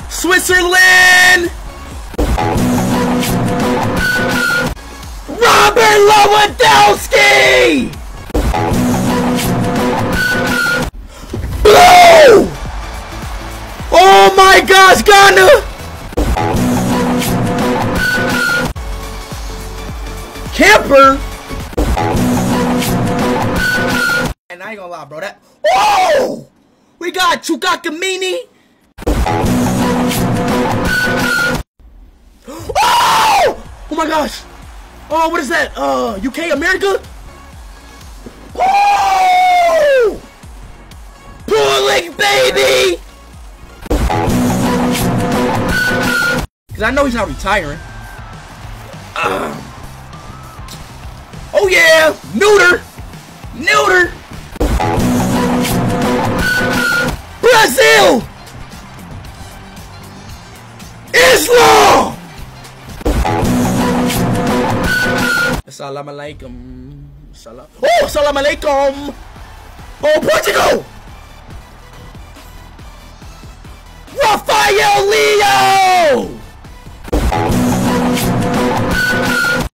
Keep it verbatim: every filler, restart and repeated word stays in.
Switzerland! Robert Lewandowski! Blue! Oh my gosh, Ghana! Camper? And I ain't gonna lie, bro. That. Oh! We got Chukakamini. Oh! Oh my gosh. Oh, what is that? Uh, U K, America? Oh! Pulling, baby! Because I know he's not retiring. Uh. Oh, yeah! Neuter! Neuter! Brazil! Islam! Assalamu alaikum. Salam. Oh, assalamu alaikum. Oh, Portugal!